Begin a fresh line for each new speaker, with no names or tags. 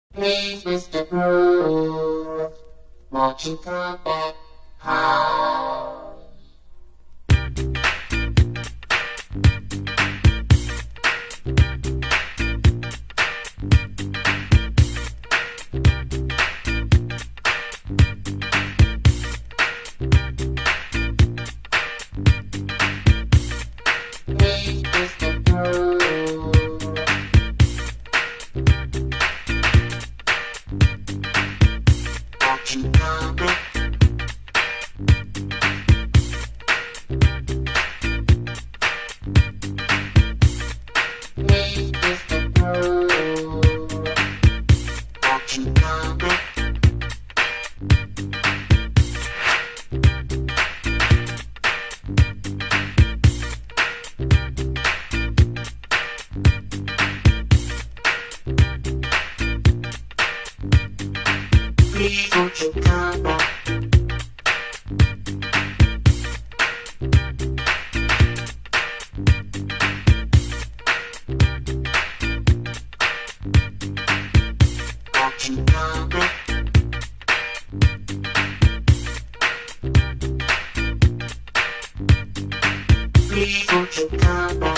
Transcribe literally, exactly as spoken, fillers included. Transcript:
Please, Mister Groove, won't you come back home? Please, Mister Groove, won't you come back? Please, Mister Groove, won't you come back? Please, won't you come back? Won't you come back? Please, won't you come back?